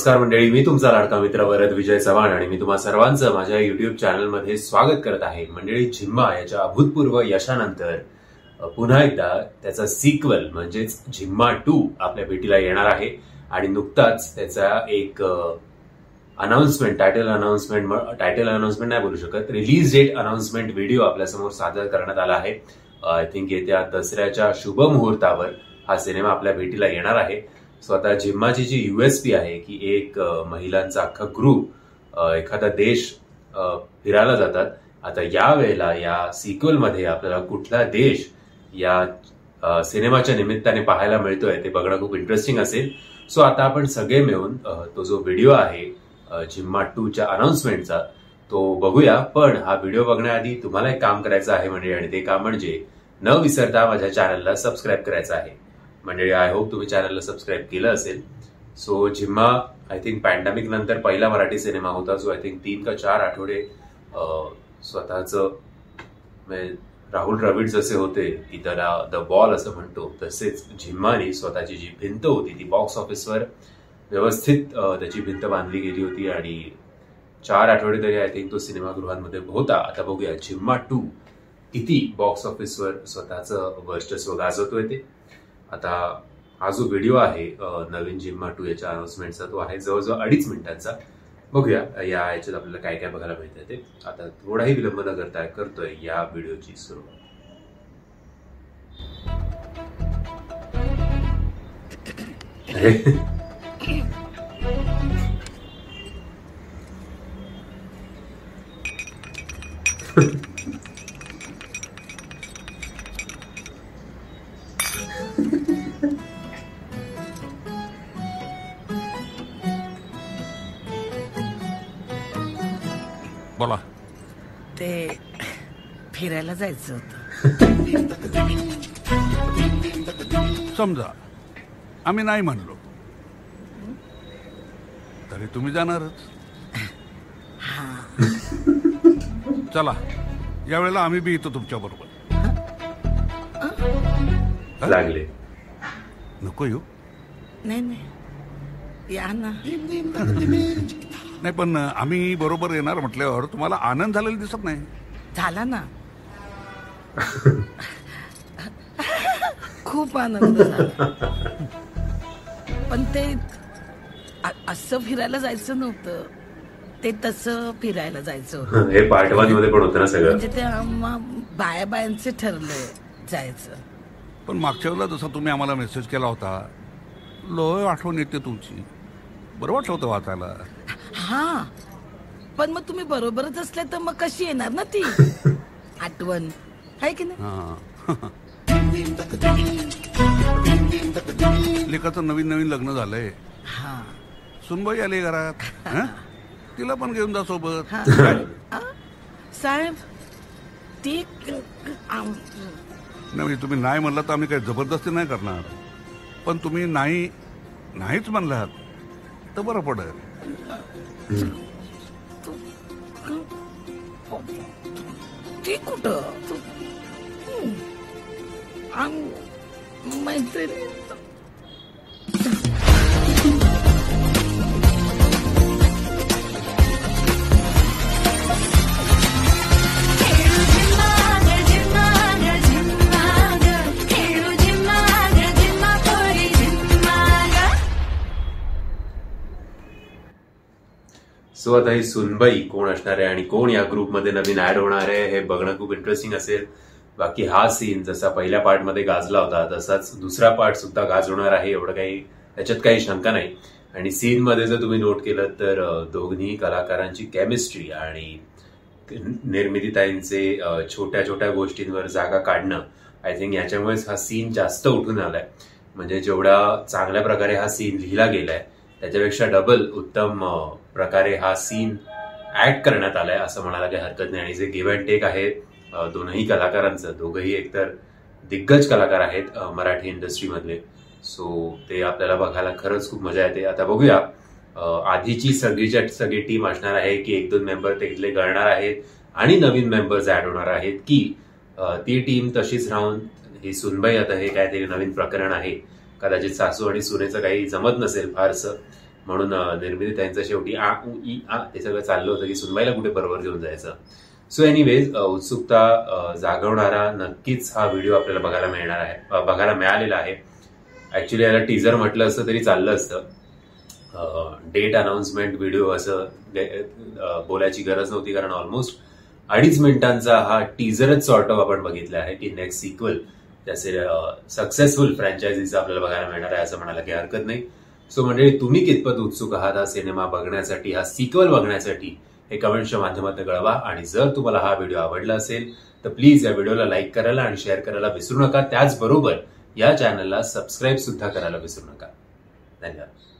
नमस्कार मंडळी, मी तुमचा लाडका मित्र वरद विजय चव्हाण आणि मी तुम्हा सर्वांचं माझ्या युट्यूब चॅनलमध्ये स्वागत करत आहे. मंडळी, झिम्मा याच्या अभूतपूर्व यशानंतर पुन्हा एकदा त्याचा सिक्वल म्हणजेच झिम्मा 2 आपल्या भेटीला येणार आहे आणि नुकताच त्याचा एक अनाउन्समेंट, टायटल अनाउन्समेंट नाही बोलू शकत, रिलीज डेट अनाउन्समेंट व्हिडिओ आपल्यासमोर सादर करण्यात आला आहे. आय थिंक येत्या दसऱ्याच्या शुभ मुहूर्तावर हा सिनेमा आपल्या भेटीला येणार आहे. स्वतः झिम्माची जी USP आहे की एक महिलांचा अख्खा ग्रुप एखादा देश फिरायला जातात. आता या वेळेला या सिक्वल मध्ये आपल्याला कुठला देश या सिनेमाच्या निमित्ताने पाहायला मिळतोय ते बघणं खूप इंटरेस्टिंग असेल. सो आता आपण सगळे मिळून तो जो व्हिडिओ आहे झिम्मा 2च्या अनाउन्समेंटचा तो बघूया. पण हा व्हिडिओ बघण्याआधी तुम्हाला एक काम करायचं आहे मंडळी, आणि ते काम म्हणजे न विसरता माझ्या चॅनलला सबस्क्राईब करायचं आहे. मंडळी, आय होप तुम्ही चॅनलला सबस्क्राईब केलं असेल. So Jhimma I think pandemic नंतर पहिला मराठी सिनेमा होता जो आय थिंक 3 का 4 आठवडे स्वतःचं राहुल द्रविड जसे होते की त्याला द बॉल असं म्हणतो, तसेच झिम्मानी स्वतःची जी भिंत होती ती बॉक्स ऑफिसवर व्यवस्थित त्याची भिंत बांधली गेली होती आणि 4 आठवडे तरी आय थिंक तो सिनेमागृहांमध्ये होता. आता बघूया झिम्मा 2 किती बॉक्स ऑफिसवर स्वतःचं वर्चस्व गाजवतोय ते. आता हा जो व्हिडिओ आहे नवीन झिम्मा 2 याच्या अनाउन्समेंटचा तो आहे जवळजवळ 2.5 मिनिटांचा. बघूया या याच्यात आपल्याला काय काय बघायला मिळतंय ते. आता थोडाही विलंब न करता करतोय या व्हिडिओची सुरुवात. बोला. ते फिरायला जायचं होतं. समजा आम्ही नाही म्हणलो तरी तुम्ही जाणारच. चला, यावेळेला आम्ही बी येतो तुमच्या बरोबर. लागले नको येऊ. नाही या ना. नाही, पण आम्ही बरोबर येणार म्हटल्यावर तुम्हाला आनंद झालेला दिसत नाही. झाला ना, खूप आनंद झाला. पण ते असं फिरायला जायचं नव्हतं, ते तसं फिरायला जायचं होतं. हे पार्ट 1 मध्ये पण होतं ना सगळं. म्हणजे ते बायांचे ठरलंय जायचं. पण मागच्या वेळेला जसा तुम्ही आम्हाला मेसेज केला होता, लय आठवण येते तुमची. बरं वाटलं होतं वाचायला. हा, पण मग तुम्ही बरोबरच असले तर मग कशी येणार ना ती आठवण, आहे की नाही? लेकाचं नवीन नवीन लग्न झालंय. हा, सुनबाई आली घरात, तिला पण घेऊन जा सोबत. साहेब ती नाही, तुम्ही नाही म्हणला तर आम्ही काही जबरदस्ती नाही करणार. पण तुम्ही नाहीच म्हणलात तर बरं पडेल. ती कुठं मैत्रिणी. सो आता ही सुनबाई कोण असणार आहे आणि कोण या ग्रुपमध्ये नवीन ऍड होणार आहे हे बघणं खूप इंटरेस्टिंग असेल. बाकी हा सीन जसा पहिल्या पार्टमध्ये गाजला होता तसाच दुसरा पार्ट सुद्धा गाजवणार आहे, एवढं काही त्याच्यात काही शंका नाही. आणि सीन मध्ये जर तुम्ही नोट केलं तर दोन्ही कलाकारांची केमिस्ट्री आणि निर्मितीताईंचे छोट्या छोट्या गोष्टींवर जागा काढणं, आय थिंक याच्यामुळेच हा सीन जास्त उठून आलाय. म्हणजे जेवढा चांगल्या प्रकारे हा सीन लिहिला गेलाय त्याच्यापेक्षा डबल उत्तम प्रकारे हा सीन ऍक्ट करण्यात आलाय असं म्हणायला काही हरकत नाही. आणि जे गिव्ह अँड टेक आहे दोनही कलाकारांचं, दोघंही एकतर दिग्गज कलाकार आहेत मराठी इंडस्ट्रीमधले. सो ते आपल्याला बघायला खरंच खूप मजा येते. आता बघूया आधीची सगळी टीम असणार आहे की 1-2 मेंबर तिथले गळणार आहेत आणि नवीन मेंबर्स ऍड होणार आहेत, की ती टीम तशीच राहून ही सुनबाई आता हे काहीतरी नवीन प्रकरण आहे, कदाचित सासू आणि सुनेचं काही जमत नसेल फारसं म्हणून निर्मिती त्यांचं शेवटी आ उ ई आ ते सगळं चाललं होतं की सुनबाईला कुठे परवर घेऊन जायचं. सो एनिवेज उत्सुकता जागवणारा नक्कीच हा व्हिडिओ आपल्याला बघायला मिळालेला आहे. ऍक्च्युली याला टीजर म्हटलं असतं तरी चाललं असतं. डेट अनाउन्समेंट व्हिडिओ असं बोलायची गरज नव्हती, कारण ऑलमोस्ट 2.5 मिनिटांचा हा टीजरच सॉर्ट ऑफ आपण बघितला आहे की नेक्स्ट सिक्वल त्याचे सक्सेसफुल फ्रँचायझीचा आपल्याला बघायला मिळणार आहे असं म्हणायला काही हरकत नाही. सो म्हणजे तुम्ही कितपत उत्सुक आहात हा सिनेमा बघण्यासाठी, हा सिक्वल बघण्यासाठी, हे कमेंटच्या माध्यमातून कळवा. आणि जर तुम्हाला हा व्हिडिओ आवडला असेल तर प्लीज या व्हिडिओला लाईक करायला आणि शेअर करायला विसरू नका. त्याचबरोबर या चॅनलला सबस्क्राईब सुद्धा करायला विसरू नका. धन्यवाद.